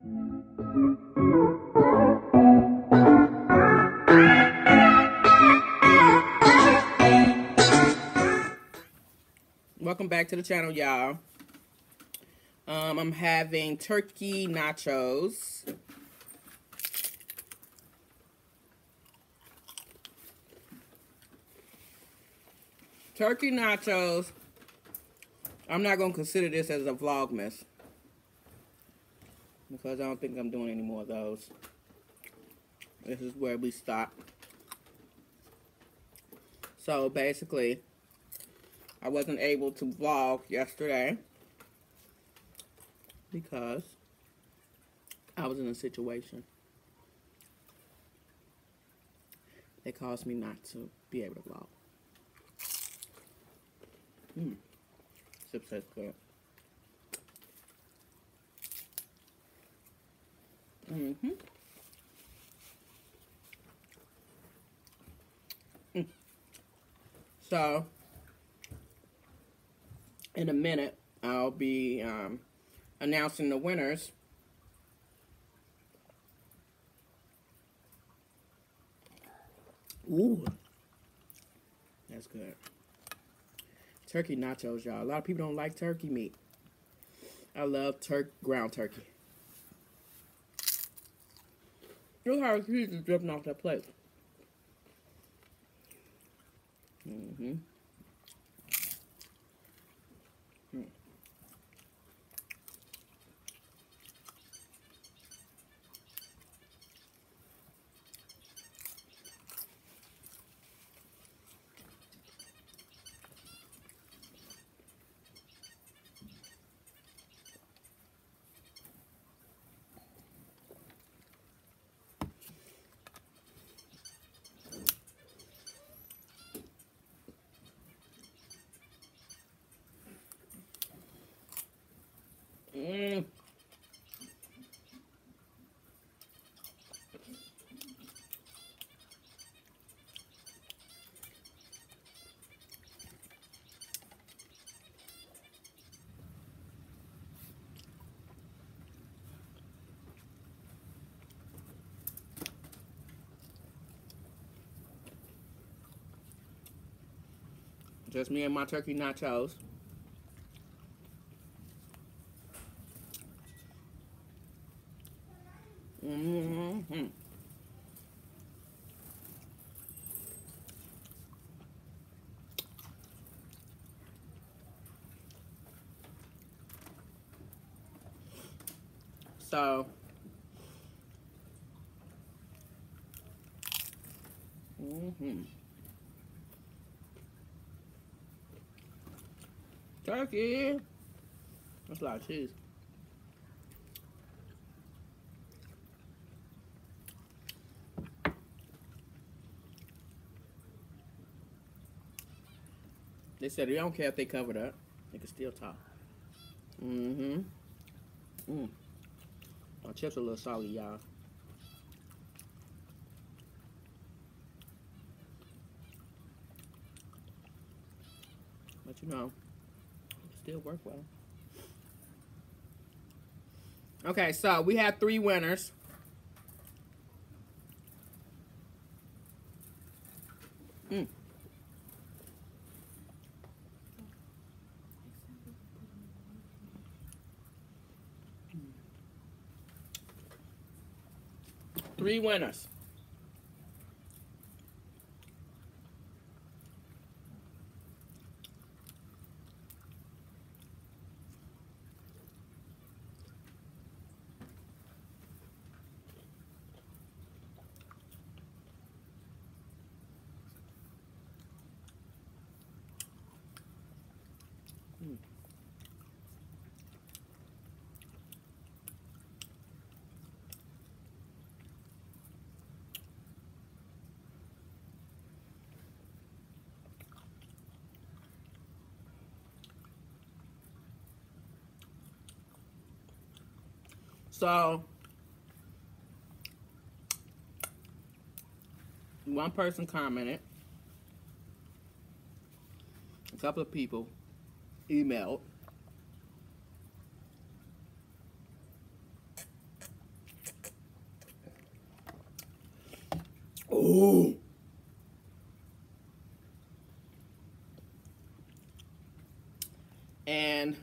Welcome back to the channel, y'all. I'm having turkey nachos. Turkey nachos. I'm not going to consider this as a vlogmas, because I don't think I'm doing any more of those. This is where we stop. So basically, I wasn't able to vlog yesterday because I was in a situation that caused me not to be able to vlog. Chips taste good. So, in a minute, I'll be announcing the winners. Ooh, that's good. Turkey nachos, y'all. A lot of people don't like turkey meat. I love ground turkey. Look how the cheese is dripping off that plate. Just me and my turkey nachos. So, turkey. That's a lot of cheese. They said they don't care if they covered up. They can still talk. My chips are a little salty, y'all. But you know, it still work well. Okay, so we have 3 winners. Three winners. So, one person commented, a couple of people emailed, Ooh. And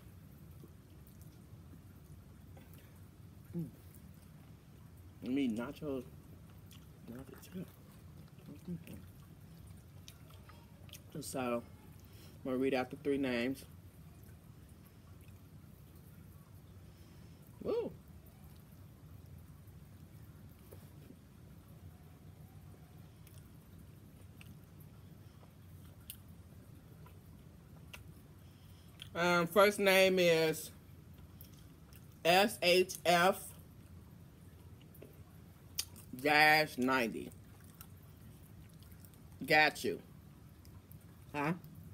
let me nachos. So I'm gonna read out the three names. Woo. First name is SHF-90. Got you. Huh?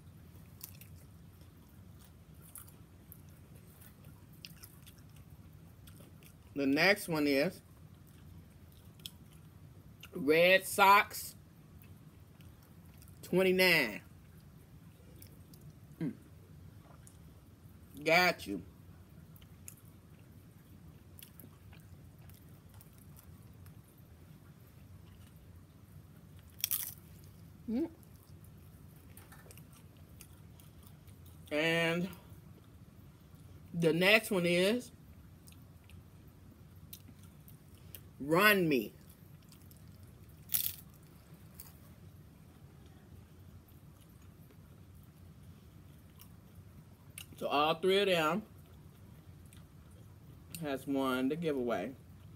The next one is Red Sox 29. Got you. And the next one is Run Me. So all three of them has won the giveaway.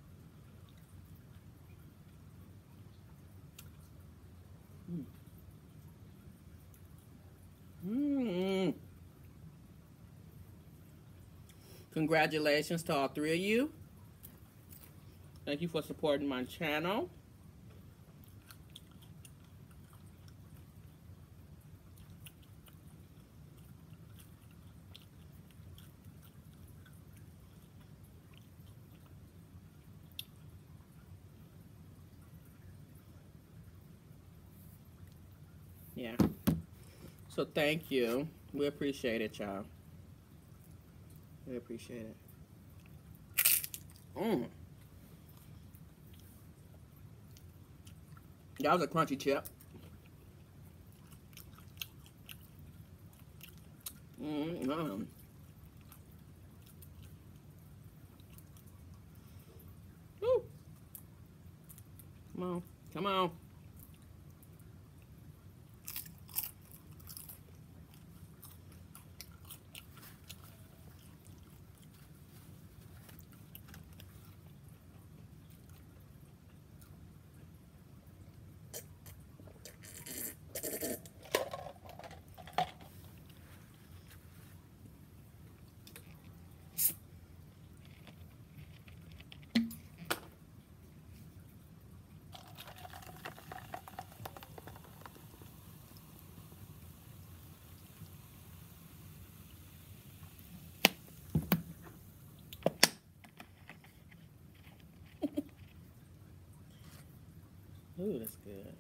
Congratulations to all three of you. Thank you for supporting my channel. Yeah. So thank you. We appreciate it, y'all. We appreciate it. That was a crunchy chip. Woo. Come on. Come on. Ooh, that's good.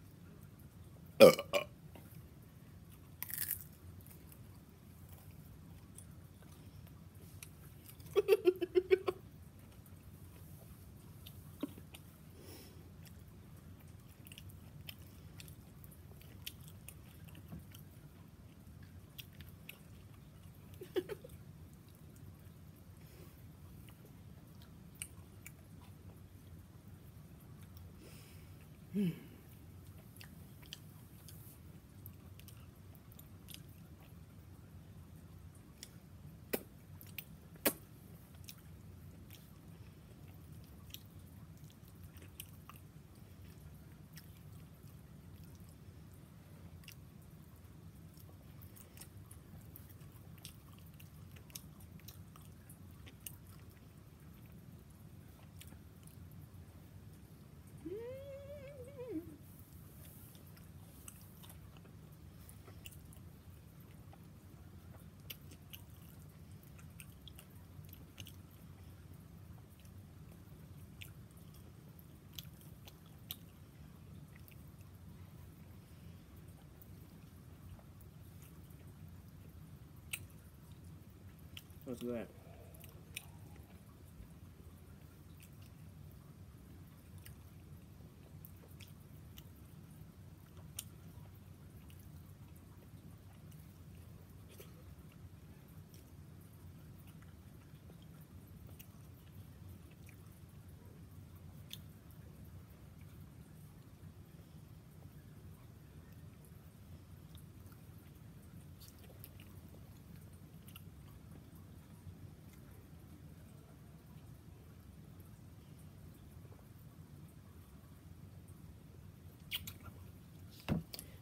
What's that?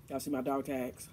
Y'all see my dog tags?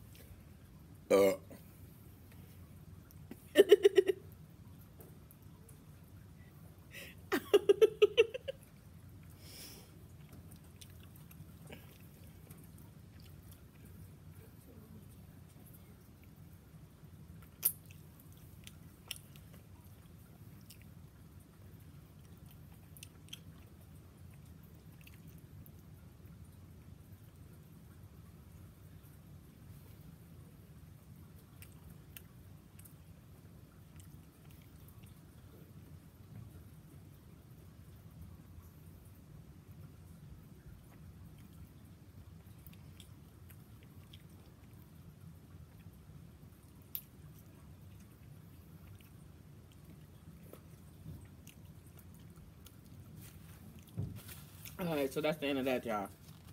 Alright, so that's the end of that, y'all.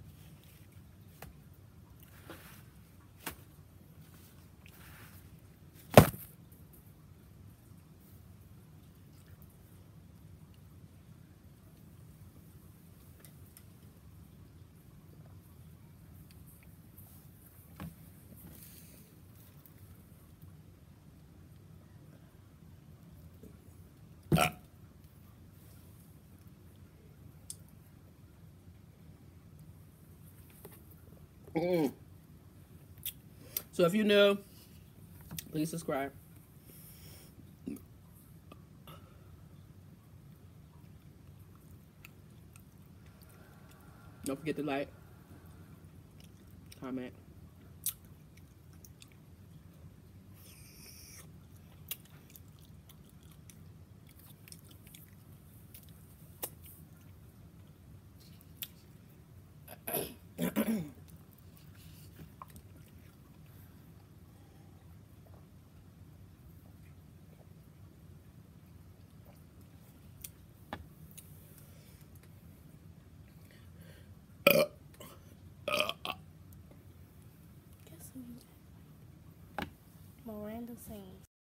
So if you new, please subscribe. Don't forget to like, comment. Miranda sings.